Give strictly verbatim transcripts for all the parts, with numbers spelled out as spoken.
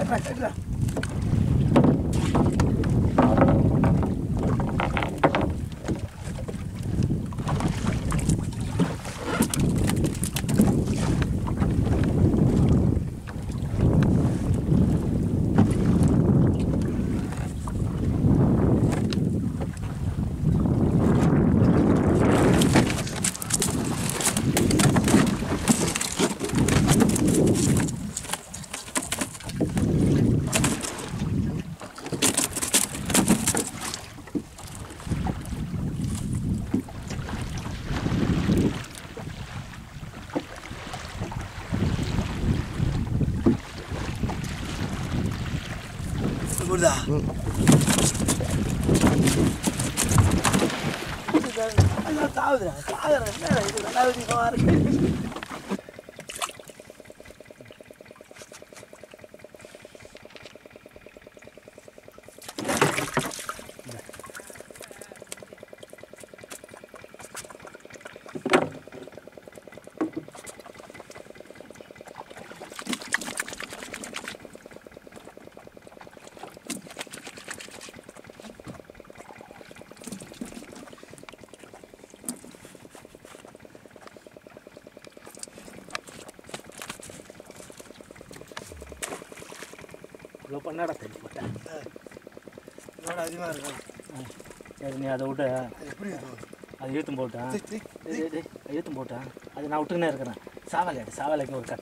Burada. Ana tahu dah, tahu dah. Mana itu tahu di luar. Lo பண்ணாடா தண்ணி போட்டா இதோட அதிகமா இருக்கு. சரி நீ அதை விட்டு எப்படி அது இழுத்தும் போட்டான் இழுத்தும் போட்டான் அது நான் விட்டுக்கினே இருக்கிறேன். சாவலையாடு சாவலைக்கு ஒரு கட்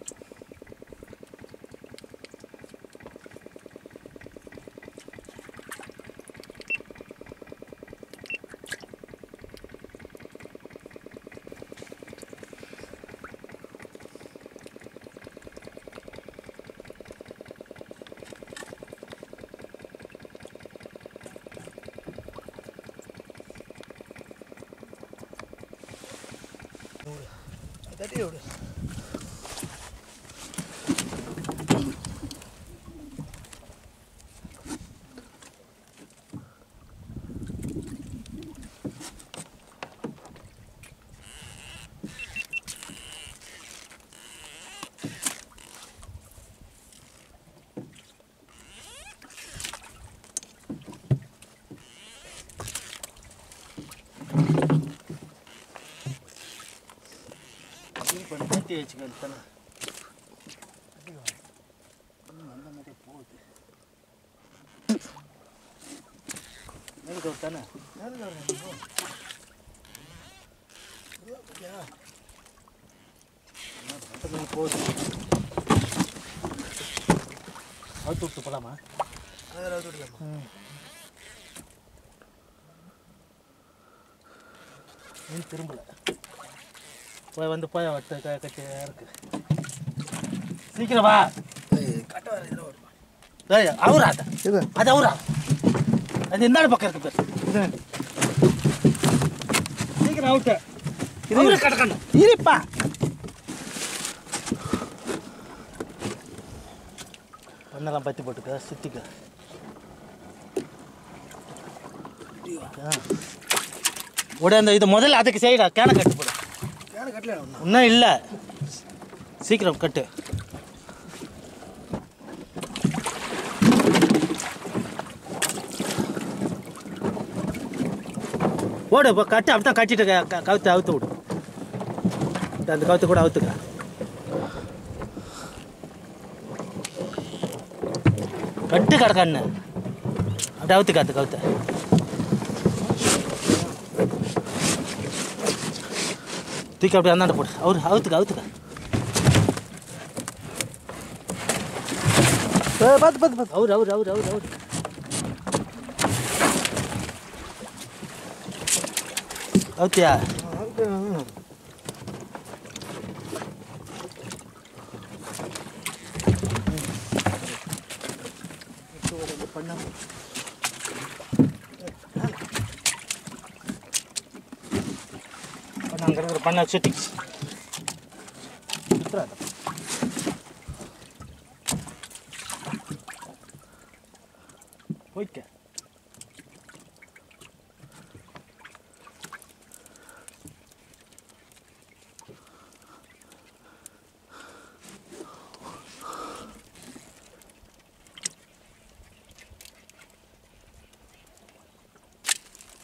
tadi udah பண்ணி வச்சுக்கேன் தானே அந்த மாதிரி போகுது மேலுக்கு தானே மேலுக்கு போகுது அவுத்து விட்டு போகலாமா அதில் அவுத்து விட்டுலாமா மீன் திரும்பலை போய் வந்து போய் வட்ட கட்டியா இருக்கு சீக்கிரம் வா கட்ட வர இதில் வருமா அவரா அது அது அவரா அது எந்த பக்கம் இருக்கு பேர் சீக்கிரம் அவுட்டு இது கிடக்கணும் இருப்பா பண்ணலாம் பத்தி போட்டுக்க சுத்திக்க உடைய அந்த இது முதல்ல அதுக்கு செய்யடா கேனை கட்டு போடு ஒன்றும் இல்லை சீக்கிரம் கட்டு ஓடு இப்போ கட்டு அப்படி தான் கட்டிட்டு கவுத்து அவுத்து விடு அந்த கவுத்து கூட அவுத்துக்க கட்டு கிடக்கண்ணு அப்படி அவுத்துக்க அந்த கவுத்த தூக்கி அப்படியே அந்தாண்ட போடு அவரு அவுத்துக்க அவுத்துக்க பார்த்து பார்த்து பார்த்து அவரு அவரு அவரு அவரு அவரு அவுத்தியா பண்ண அங்கே பண்ண சுத்தி போய்க்க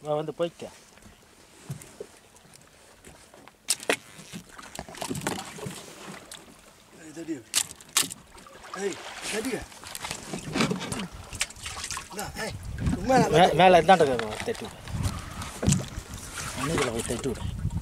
வந்து போய்க்க. மேலே இதாண்ட தட்டி விடு. அணுகில் போய் தட்டி விடு.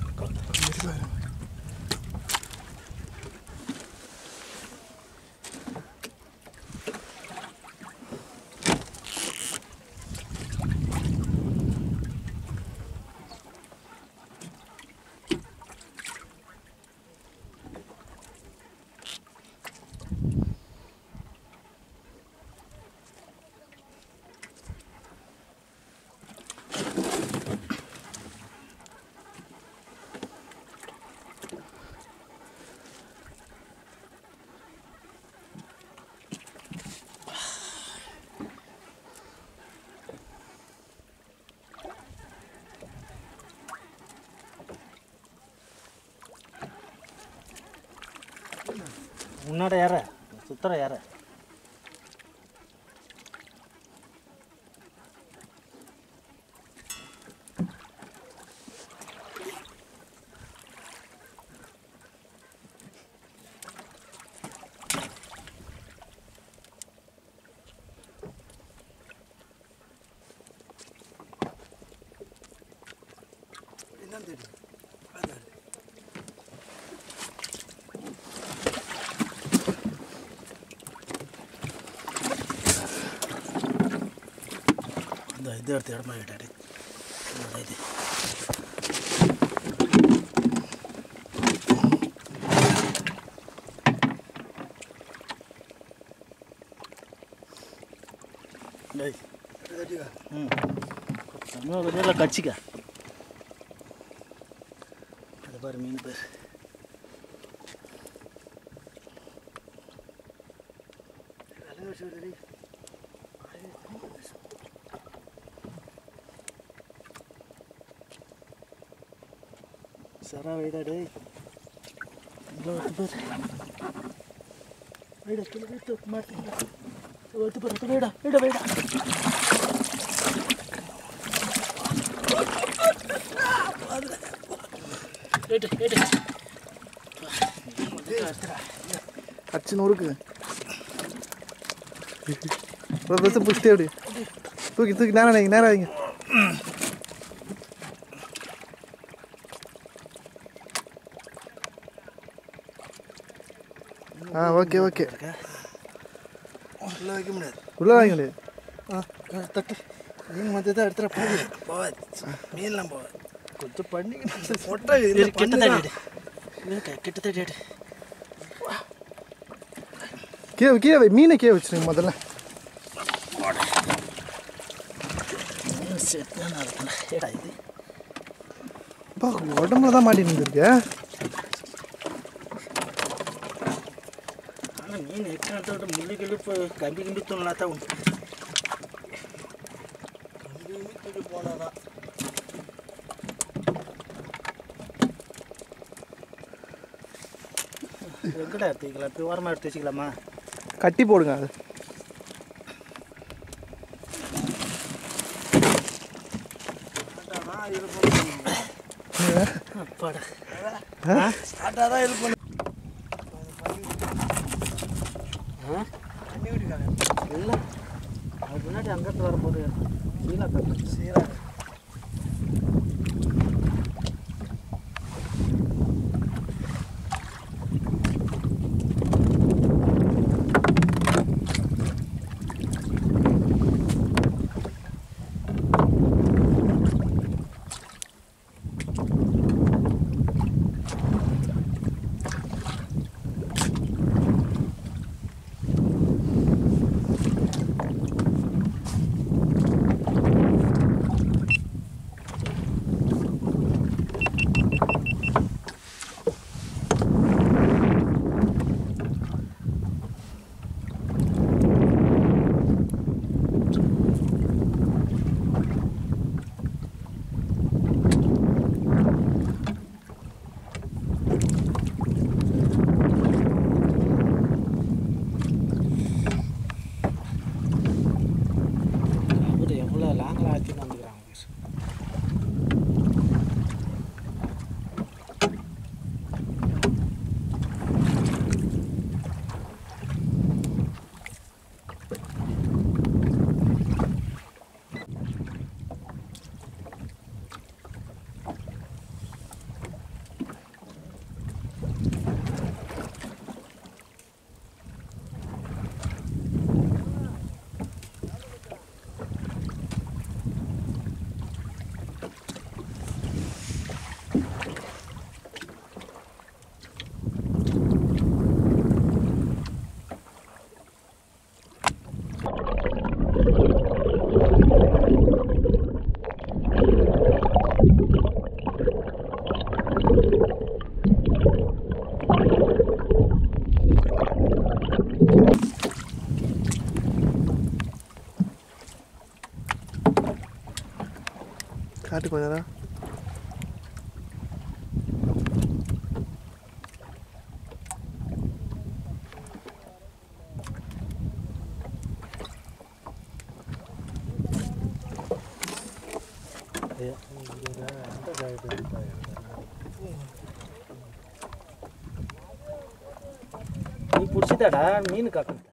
முன்னாடி யார சுத்தர யார இது எடுத்து இடமா கேட்டாரு. இது ம் கட்சிக்க அது பாரு மீன் பேர். சரா வைடா டே இவ்வளோ பேர் வைடா கிலோ வீட்டு மாட்டீங்க ஒத்து பேர் வைடா வைடா வைடா அச்சு நூறுக்கு ஒரு பஸ் புஷ்டி அப்படி தூக்கி தூக்கி நேரம் வைங்க நேரம் வைங்க. ஆ ஓகே ஓகே உள்ளே வைக்க முடியாது. உள்ளே வைக்க முடியாது. ஆ தட்டு மீன் மத்திய தான் எடுத்துகிற போகுது போகாது மீன்லாம் போகாது. கொஞ்சம் பண்ணி ஒட்டை கிட்ட தட்டி கிட்ட தட்டி கீழே கீழே வை மீனை கீழே வச்சுருங்க முதல்ல. ஏடா இது அப்பா உடம்புல தான் மாட்டி நின்றுருக்கு. ஆனால் மீன் எக்கானத்தோட முள்ளி கிழிப்பு கம்பி கிம்பி தூணா தான் உண்டு. கம்பி கிம்பி தூக்கி போனாதான் எங்கடா எடுத்து வைக்கலாம். இப்போ ஓரமாக எடுத்து வச்சுக்கலாமா? கட்டி போடுங்க. அது அப்பாடா ஸ்டார்ட்டாக தான் இது பண்ணு. தண்ணி விட்டுக்காங்க இல்லை அதுக்கு முன்னாடி அங்கேருந்து வரும்போது சீலா கட்டு சீரா காட்டு கொஞ்ச நேரம். நீ பிடிச்சிட்டாடா மீன் காக்க